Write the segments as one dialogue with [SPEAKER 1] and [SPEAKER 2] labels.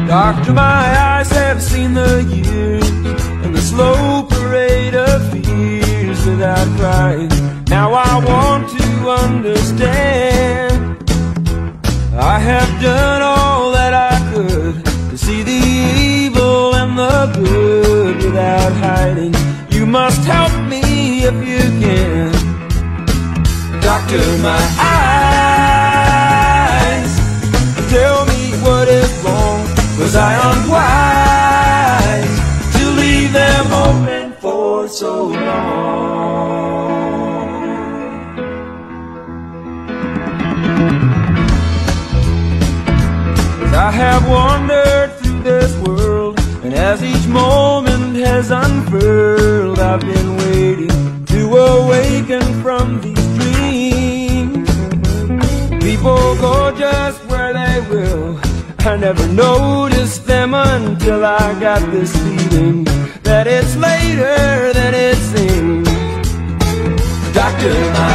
[SPEAKER 1] Doctor, my eyes have seen the years and the slow parade of fears without crying. Now I want to understand. I have done all that I could to see the evil and the good without hiding. You must help me if you can. Doctor, my eyes, tell me what is wrong, 'cause I am wise to leave them open for so long. As I have wandered through this world, and as each moment has unfurled, I've been waiting to awaken from these dreams. People go just where they will. I never noticed them until I got this feeling that it's later than it seems. Doctor, my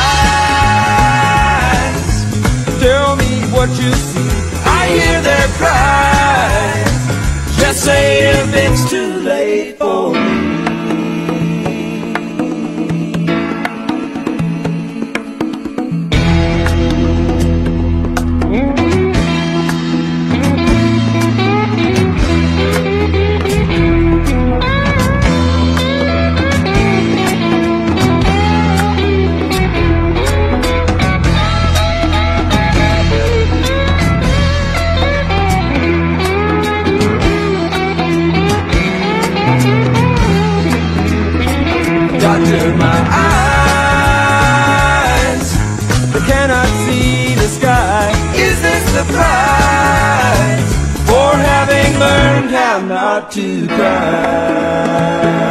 [SPEAKER 1] eyes, tell me what you see. I hear their cries. Just say if it's too late for me. Doctor, my eyes, I cannot see the sky. Is this the price for having learned how not to cry?